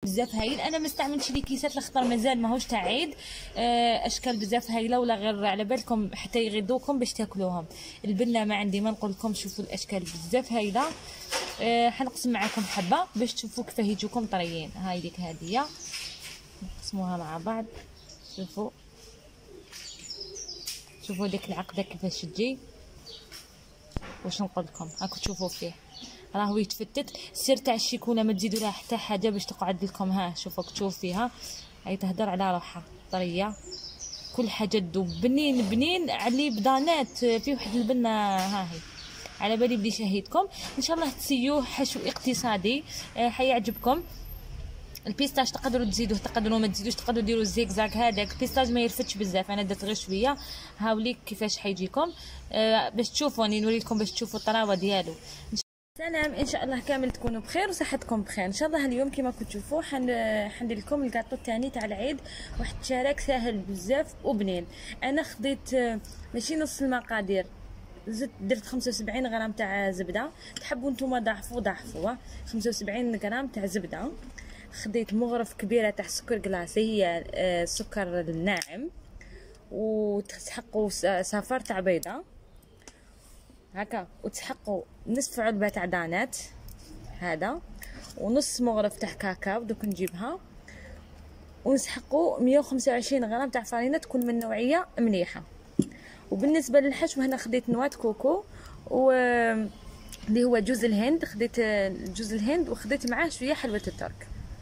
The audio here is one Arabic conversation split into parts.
بزاف هايل. انا ما استعملتش لي كيسات لخطر مازال ماهوش تاع عيد. اشكال بزاف هايله، ولا غير على بالكم حتى يغيضوكم باش تاكلوهم. البنه ما عندي ما نقول لكم، شوفوا الاشكال بزاف هايله. حنقسم معكم حبه باش تشوفوا كيفاه يجوكم طريين. هاي ديك هاديه نقسموها مع بعض. شوفوا ديك العقده كيفاش تجي. واش نقول لكم، راكم تشوفوا فيه راهو يتفتت. السر تاع الشيكونه ما تزيدوا لها حتى حاجه باش تقعد لكم. ها شوفوا تشوف فيها هاي تهدر على روحها طريه، كل حاجه تذوب. بنين بنين علي بدانات في واحد البنه. ها هي على بالي بلي شهيتكم. ان شاء الله تسيوه حشو اقتصادي. حيعجبكم. البيستاج تقدروا تزيدوه تقدروا ما تزيدوش، تقدروا ديروا الزيكزاك. هذاك البيستاج ما يرفتش بزاف، انا درت غير شويه. هاوليك كيفاش حيجيكم باش تشوفوا، راني نوريكم باش تشوفوا الطراوه ديالو. سلام، ان شاء الله كامل تكونوا بخير وصحتكم بخير. ان شاء الله اليوم كما كنتوا تشوفوا حندير لكم الكاطو الثاني تاع العيد. واحد الشراك ساهل بزاف وبنين. انا خديت ماشي نص المقادير، درت 75 غرام تاع زبده. تحبوا نتوما ضاعفوا 75 غرام تاع زبده. خديت مغرف كبيره تاع سكر كلاصي، هي السكر الناعم. وتسحقوا صفار تاع بيضه هكا، وتسحقوا نصف علبه تاع دانات هذا، ونص مغرف تاع كاكاو. دوك نجيبها ونسحقوا 125 غرام تاع فرينه تكون من نوعيه مليحه. وبالنسبه للحشو هنا خديت نواه كوكو اللي هو جوز الهند. خديت جوز الهند وخديت معاه شويه حلوه الترك.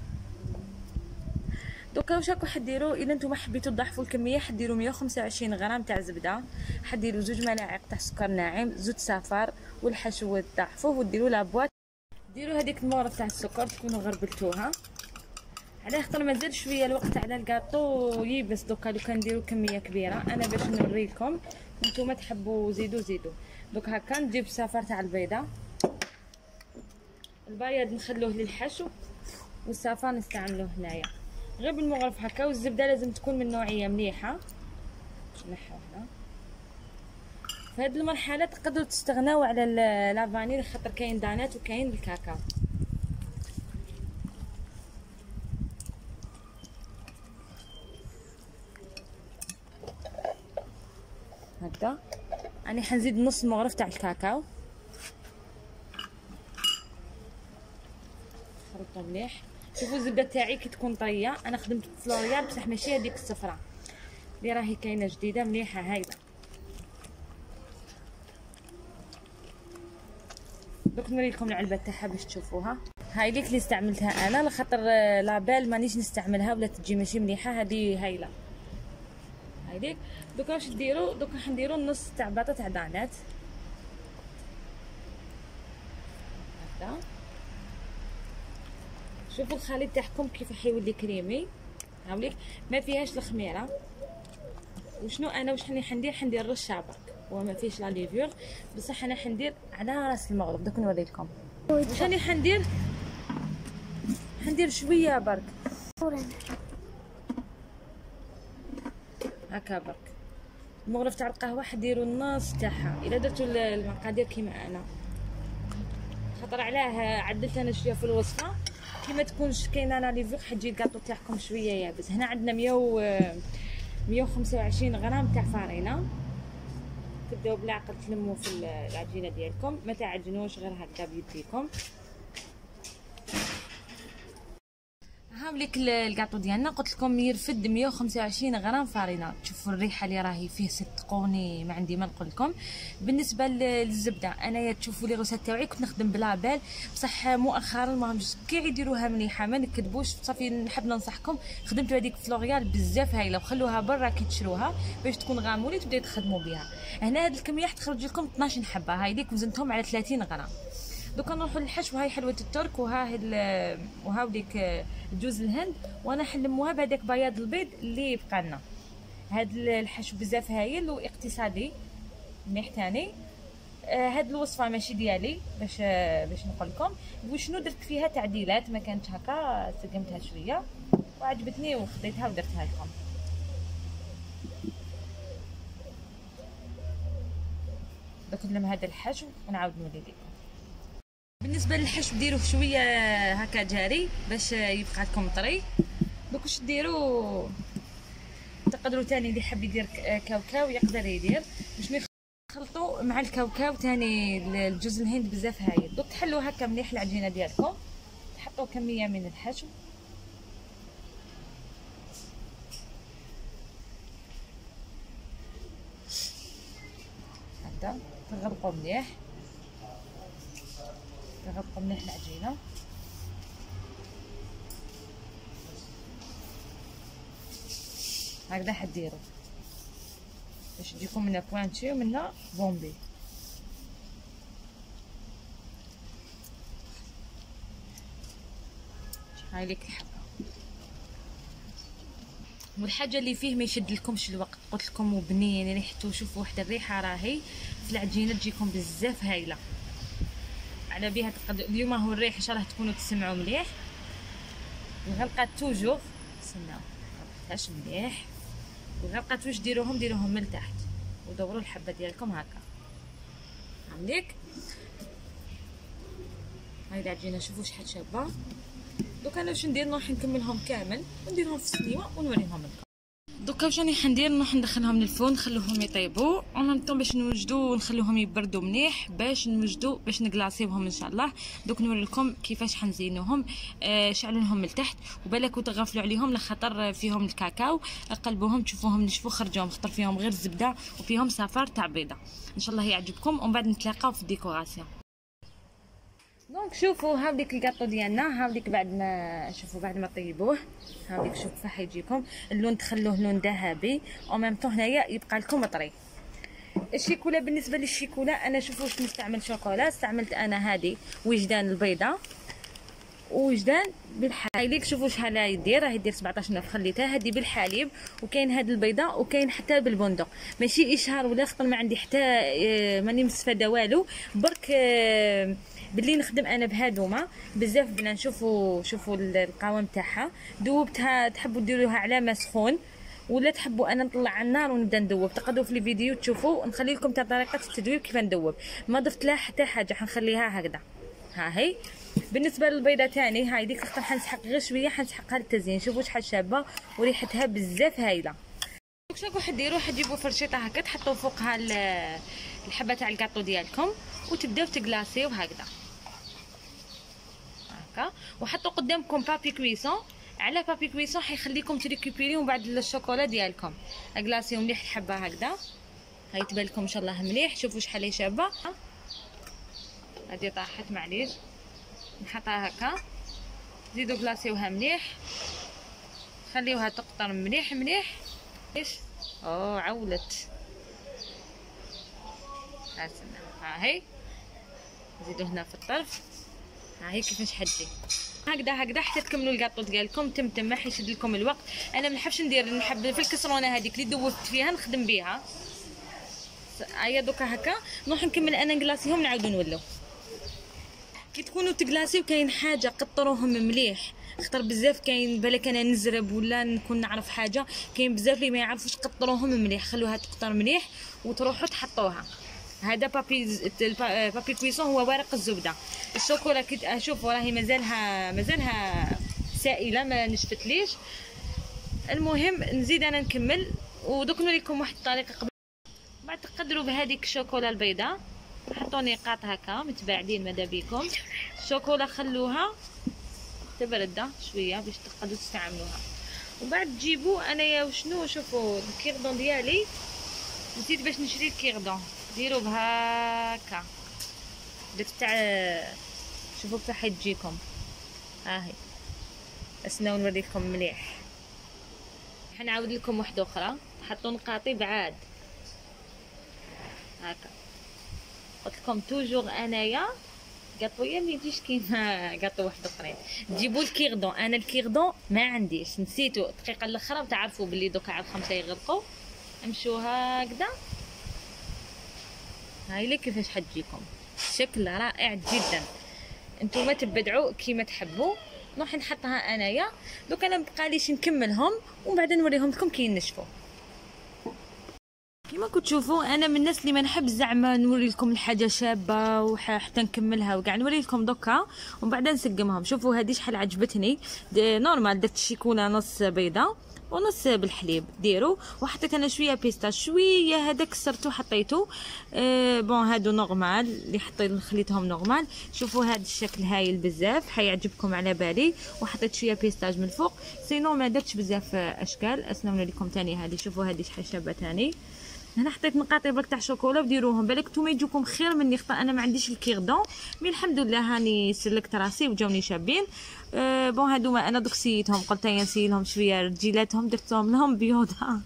دوكا واش راكم حديروا؟ الا نتوما حبيتوا تضاعفوا الكميه حديروا 125 غرام تاع زبده، حديروا 2 ملاعق تاع سكر ناعم، زوج صفار، والحشو تضاعفوه وديروا لابواط. ديروا هذيك المغرف تاع السكر تكونوا غربلتوها على خاطر مازال شويه الوقت على الكاطو يبس. دوكا لو كان نديروا كميه كبيره انا باش نوريكم، نتوما تحبوا زيدوا. دوك هكا نجيب صفار تاع البيضه، البياض نخلوه للحشو والصفار نستعملوه هنايا غير بالمغرف هكا. والزبده لازم تكون من نوعيه مليحه. نحوها في هذه المرحله. تقدروا تستغناو على لافانيل خاطر كاين دانات وكاين الكاكاو. هكذا انا حنزيد نص مغرف تاع الكاكاو. خلطوا مليح. شوفوا الزبده تاعي كي تكون طريه. انا خدمت فلوريال بصح ماشي هذيك الصفراء اللي راهي كاينه جديده مليحه هايله. دوك نوريكم العلبه تاعها باش تشوفوها. هاي ليك اللي استعملتها انا لخاطر لابال مانيش نستعملها ولا تجي ماشي مليحه. هذه هايله هاي ليك. دوكا واش ديروا؟ دوكا حنديروا نص تاع باطه تاع دانات هكذا. شوفوا الخليط تاعكم كيف حيولي كريمي. هاوليك ما فيهاش الخميره. وشنو انا واش حندير رشه برك، هو ما فيهش لا ليفور بصح انا حندير على راس المغرب. دوك نوريكم واش راني حندير شويه برك هكا برك. المغرف تاع القهوه حديروا النص تاعها الا درتوا المقادير كيما انا، خاطر علاه عدلت انا شويه في الوصفه كيما تكونش كاينه لا ليفور حتجي الكاطو تاعكم شويه يابس. هنا عندنا 125 غرام تاع فرينه. تبداو بالعقل تلموا في العجينه ديالكم، ما تعجنوش غير هكا بيديكم. هاوليك الكاطو ديالنا قلت لكم يرفد 125 غرام فرينه. تشوفوا الريحه اللي راهي فيه صدقوني ما عندي ما نقول لكم. بالنسبه للزبده انايا تشوفوا لي غوسات تاعي كنت نخدم بلابال بصح مؤخرا ما كي يديروها مليحه ما نكذبوش. صافي نحب ننصحكم خدمتوا هذيك فلوريال بزاف هايله وخلوها برا كي تشروها باش تكون غامولي تبداو تخدموا بها. هنا هذه الكميه تخرج لكم 12 حبه. هاي ديك وزنتهم على 30 غرام. دوكا نروحوا للحشو. هاي حلوه الترك وهاوديك جوز الهند. وانا حنلموها بهذاك بياض البيض اللي بقى لنا. هذا الحشو بزاف هايل واقتصادي مليح تاني. هاد الوصفه ماشي ديالي باش نقول لكم وشنو درت فيها تعديلات. ما كانتش هكا سقمتها شويه وعجبتني وخديتها ودرتها لكم. دوك نلم هذا الحشو ونعاود نولي لكم. بالنسبه للحشو ديروه شويه هكا جاري باش يبقى لكم طري. دوك واش ديروا، تقدروا تاني اللي حاب يدير كاوكاو يقدر يدير، باش نخلطوا مع الكاوكاو تاني الجوز الهند بزاف هايل. دوك تحلوا هكا مليح العجينه ديالكم، تحطوا كميه من الحشو هكا، تغلقوا مليح العجينه. هكذا حديروا باش تجيكم منا بوانتي ومنا بومبي. هاي ليك الحبه. والحاجه اللي فيه ما يشد لكمش الوقت، قلت لكم وبنين ريحته، شوفوا واحد الريحه راهي في العجينه تجيكم بزاف هايله على بها. اليوم هو الريح ان شاء الله تكونوا تسمعوا مليح. الغلقات توجور استناو غلقتهاش مليح. الغلقات واش ديروهم من تحت ودوروا الحبه ديالكم هكا عندك. هاي العجينه شوفوا شحال شابه. دوك انا واش ندير، نروح نكملهم كامل ونديرهم في السنيوه ونوريهم لكم. دوكا واش راني حندير، نروح ندخلهم للفرن نخلوهم يطيبوا ومن باش نوجدوا ونخلوهم يبردوا مليح باش نوجدوا باش نكلاصيوهم ان شاء الله. دوك نوري لكم كيفاش حنزينوهم. شعلوا لهم من تحت وبالك وتغفلوا عليهم لخاطر فيهم الكاكاو، قلبوهم تشوفوهم نشفوا خرجوهم خاطر فيهم غير الزبده وفيهم صفار تاع بيضه. ان شاء الله يعجبكم ومن بعد نتلاقاو في الديكوراسيون. دونك شوفوا هاوديك الكاطو ديالنا، هاوديك بعد ما شوفوا بعد ما طيبوه، هاوديك شوفوا كيف يجيكم اللون، تخلوه لون ذهبي او ميم طون هنايا يبقى لكم طري. الشيكولا، بالنسبه للشيكولا انا شوفوا واش نستعمل شوكولا. استعملت انا هذه وجدان البيضه ووجدان بالحليب. شوفوا شحال يدير، راه يدير 17 نف خليتها هذه بالحليب، وكاين هذه البيضه وكاين حتى بالبندق. ماشي اشهار ولا خطر، ما عندي حتى ماني مستفاده والو، برك باللي نخدم انا بهادوما بزاف بنان. شوفوا القوام تاعها، ذوبتها. تحبوا ديروها على ما سخون ولا تحبوا انا نطلع على النار ونبدا ندوب، تقدروا في الفيديو تشوفوا. نخلي لكم تاع طريقه التدويب كيف ندوب، ما ضفت لها حتى حاجه، حنخليها هكذا. ها هي بالنسبه للبيضه تاني، هاي ديك الخطره حنسحق غير شويه، حنسحقها للتزيين. شوفوا شحال شابه وريحتها بزاف هايله. شنو حديروا، حتجيبوا فرشيطه هكا تحطوا فوقها الحبه تاع الكاطو ديالكم وتبداو تكلاسيو هكذا هكا، وحطوا قدامكم بابي كويسون. على بابي كويسون حيخليكم تريكوبيريو بعد الشوكولا ديالكم. اكلاسيو مليح الحبه هكذا، هاي تبان لكم ان شاء الله مليح. شوفوا شحال هي شابه. هذه طاحت معليش، نحطها هكا. زيدوا كلاسيوها مليح، خليوها تقطر مليح ايش عولت. ها هي زيدوا هنا في الطرف. ها هي كيفاش حدي هكذا حتى تكملوا الكاطو ديالكم. تم ما حيشد لكم الوقت. انا ما نحبش نحب في الكسرونه هذيك اللي دوبت فيها نخدم بها. هيا دوكا هكا نروح نكمل انا نكلاسيهم نعاودو نولو. كي تكونوا تكلاسيو كاين حاجه قطروهم مليح، خطر بزاف كاين بالك انا نزرب ولا نكون نعرف حاجه، كاين بزاف اللي ما يعرفوش قطروهم مليح. خلوها تقطر مليح وتروحوا تحطوها. هذا بابي كويسون هو ورق الزبده. الشوكولا كي شوفوا راهي مازالها سائله ما نشفتليش. المهم نزيد انا نكمل ودوك نوريكم واحد الطريقه قبل بعد. تقدروا بهذيك الشوكولا البيضاء حطوا نقاط هكا متباعدين ماذا بيكم. الشوكولا خلوها تبرد شويه باش تقدروا تستعملوها. وبعد تجيبوا انايا وشنو، شوفوا الكيردون ديالي نسيت باش نشري الكيردون. ديروا بهاكا داك تاع شوفوا كيف حتجيكم. ها هي اسناو نوريكم مليح. حنعاود لكم واحده اخرى. حطوا نقاطي بعاد هكا. قلت لكم توجور انايا كاطويا ما يجيش كيما كاطو واحد اخرين. تجيبوا الكيردون. انا الكيردون ما عنديش، نسيتو الدقيقه الاخرى وتعرفوا باللي دوكا على الخمسه يغرقوا. امشوا هكذا. هاي لي كيفاش حتجيكم شكل رائع جدا. انتم تبدعوا كيما تحبوا. نروح نحطها انايا دوك. انا مبقاليش نكملهم ومن بعد نوريهم لكم كي ينشفوا. كيما كتشوفوا انا من الناس اللي ما نحب زعما نوري لكم الحاجه شابه وحتى نكملها وكاع نوري لكم دوكا ومن بعد نسقمهم. شوفوا هذه شحال عجبتني نورمال، درت الشيكونه نص بيضه ونص بالحليب ديروا، وحطيت انا شويه بيستاش شويه هذا كسرته حطيته بون هادو نورمال اللي خليتهم نورمال. شوفوا هذا الشكل هايل بزاف حيعجبكم على بالي، وحطيت شويه بيستاج من فوق. سينو ما درتش بزاف اشكال اسنون لكم تاني. هذه شوفوا هذه شحال شابه تاني. هنا حطيت مقاطع برك تاع شوكولا وديروهم بالك نتوما يجوكم خير مني، خاطر انا ما عنديش الكيردون مي الحمد لله هاني سلكت راسي وجاوني شابين. بون هادوما انا دوك سيتهم قلت نسيلهم شويه رجيلاتهم درتهم لهم بيوضه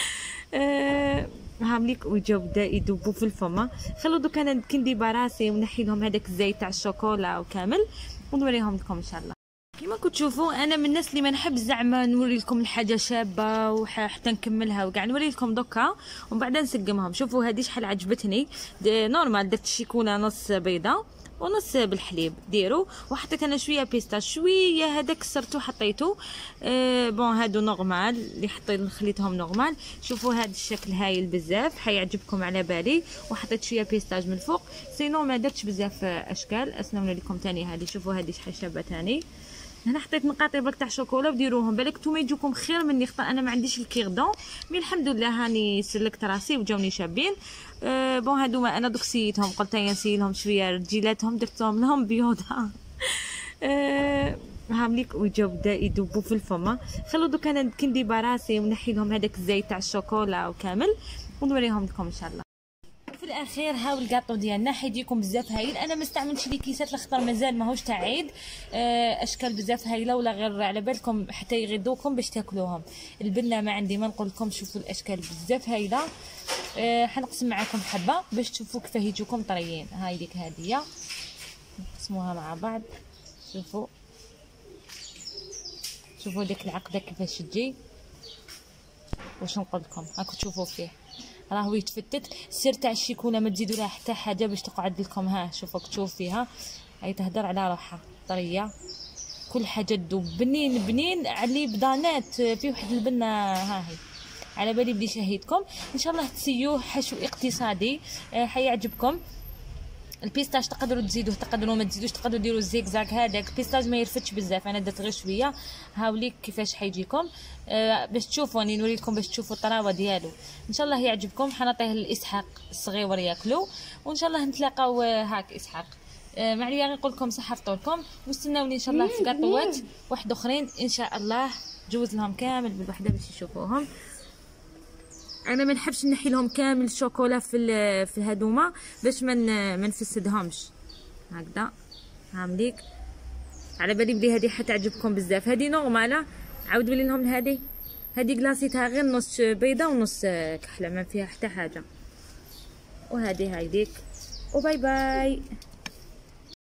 هامليك وجاو بدا يذوبوا في الفم. خلو دوك انا كندير راسي ونحي لهم هذاك الزيت تاع الشوكولا وكامل ونوريهم لكم ان شاء الله. كيما كتشوفوا انا من الناس اللي ما نحب زعما نوري لكم الحاجه شابه وحتى نكملها وكاع نوري لكم دوكا ومن بعد نسقمهم. شوفوا هذه شحال عجبتني نورمال، درت الشيكونه نص بيضه ونص بالحليب ديروا، وحطيت انا شويه بيستاش شويه هذا كسرته حطيته بون هادو نورمال اللي خليتهم نورمال. شوفوا هذا الشكل هايل بزاف حيعجبكم على بالي، وحطيت شويه بيستاج من فوق. سينو ما درتش بزاف اشكال اسنون لكم تاني. هذه شوفوا هذه شحال شابه تاني. هنا حطيت مقاطع برك تاع شوكولا وديروهم بالك نتوما يجوكم خير مني، خاطر انا ما عنديش الكيردون مي الحمد لله هاني سلكت راسي وجاوني شابين. بون هادوما انا دوك سيتهم قلت نسيلهم شويه رجيلاتهم درتهم لهم بيوضه هامليك وجاو بدا يذوبوا في الفم. خلو دوك انا كندير راسي ونحي لهم هذاك الزيت تاع الشوكولا وكامل ونوريهم لكم ان شاء الله. في الاخير هاو الكاطو ديالنا حيجيكم بزاف هايل. انا ما استعملتش لي كيسات لخطر مازال ماهوش تاع عيد. اشكال بزاف هايله ولا غير على بالكم حتى يغدوكم باش تاكلوهم. البنه ما عندي ما نقول لكم. شوفوا الاشكال بزاف هايله. حنقسم معكم حبه باش تشوفوا كيفاه يجوكم طريين. هاي ديك هاديه نقسموها مع بعض. شوفوا ديك العقده كيفاش تجي. واش نقول لكم هاكو تشوفوا فيه راهو يتفتت. السر تاع الشيكونه ما تزيدوا لها حتى حاجه باش تقعد لكم. ها شوفوا تشوف فيها هاي تهدر على روحها طريه كل حاجه تذوب بنين بنين علي بضانات في واحد البنه. ها هي على بالي بدي شهيتكم ان شاء الله تسيوه حشو اقتصادي حيعجبكم. البيستاج تقدروا تزيدوه تقدروا ما تزيدوش تقدروا ديروا الزيكزاك. هذاك البيستاج ما يرفتش بزاف انا درت غير شويه. هاوليك كيفاش حيجيكم باش تشوفوا راني نوري لكم باش تشوفوا الطراوه ديالو. ان شاء الله يعجبكم. حنعطيه لاسحاق الصغيور ياكلوا وان شاء الله نتلاقاو هاك اسحاق. معليا نقول لكم صحه فطوركم واستناوني ان شاء الله في قطوات واحد اخرين ان شاء الله جوز لهم كامل بالوحده باش يشوفوهم. انا ما نحبش نحي لهم كامل الشوكولا في هذوما باش ما نفسدهمش. هكذا هامليك على بالي بلي هذه حتعجبكم بزاف. هذه نورماله عاود ولي لهم هذه كلاصيتها غير نص بيضه ونص كحله ما فيها حتى حاجه. وهذه هايديك وباي باي.